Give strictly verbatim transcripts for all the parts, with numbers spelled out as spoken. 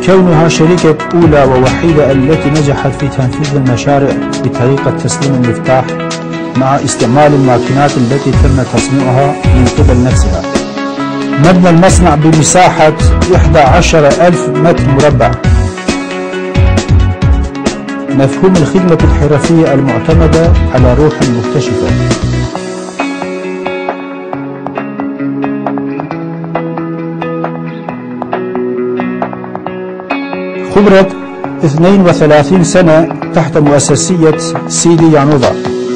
كونها شركة أولى ووحيدة التي نجحت في تنفيذ المشاريع بطريقة تسليم المفتاح مع استعمال الماكينات التي تم تصنيعها من قبل نفسها. مبنى المصنع بمساحة إحدى عشرة ألف متر مربع. مفهوم الخدمة الحرفية المعتمدة على روح مكتشفة. خبرة اثنين وثلاثين سنة تحت مؤسسية سيدي يانوفا.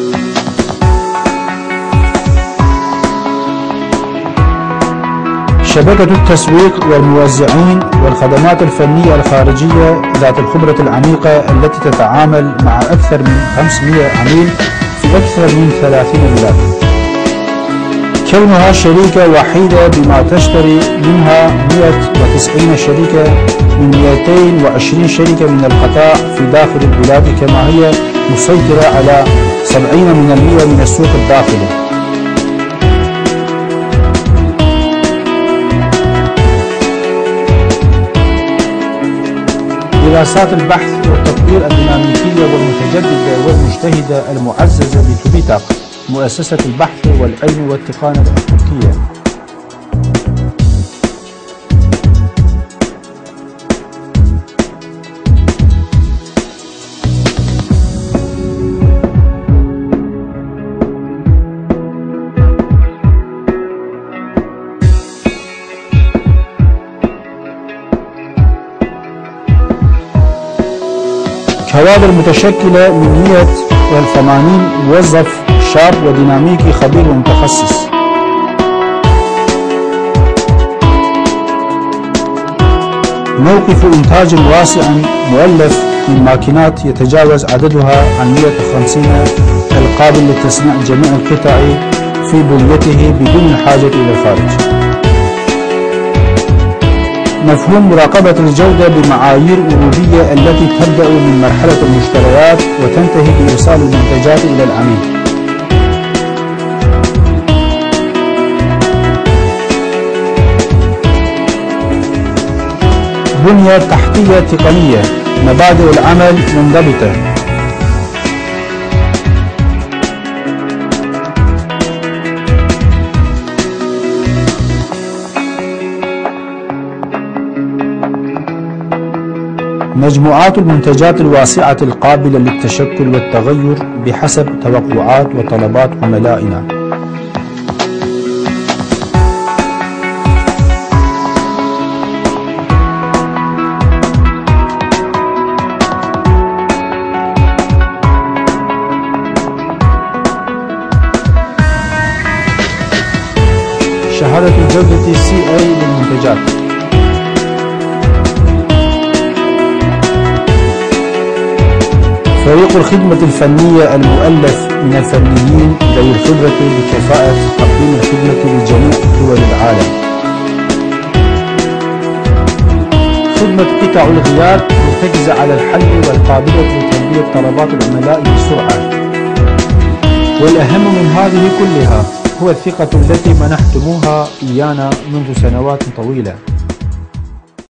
شبكة التسويق والموزعين والخدمات الفنية الخارجية ذات الخبرة العميقة التي تتعامل مع أكثر من خمسمئة عميل في أكثر من ثلاثين بلاد. كونها شركة وحيدة بما تشتري منها مئة وتسعين شركة من مئتين وعشرين شركة من القطاع في داخل البلاد، كما هي مسيطرة على سبعين بالمئة من السوق الداخلي. دراسات البحث والتطوير الديناميكية والمتجددة والمجتهدة المعززة بتوبيتاق، مؤسسة البحث والعلم والتقنية التركية. كوادر متشكلة من مئة وثمانين موظف شاب وديناميكي خبير ومتخصص. موقف إنتاج واسع مؤلف من ماكينات يتجاوز عددها عن مئة وخمسين القابل لتصنيع جميع القطع في بنيته بدون الحاجة إلى الخارج. مفهوم مراقبة الجودة بمعايير أوروبية التي تبدأ من مرحلة المشتريات وتنتهي بإرسال المنتجات إلى العميل. بنية تحتية تقنية، مبادئ العمل منضبطة. مجموعات المنتجات الواسعة القابلة للتشكل والتغير بحسب توقعات وطلبات عملائنا. شهادة الجودة سي اي للمنتجات. فريق الخدمة الفنية المؤلف من الفنيين ذوي الخبرة بكفاءة تقديم الخدمة لجميع دول العالم. خدمة قطع الغيار مرتكزة على الحل والقابلة لتلبية طلبات العملاء بسرعة. والأهم من هذه كلها هو الثقة التي منحتموها إيانا منذ سنوات طويلة.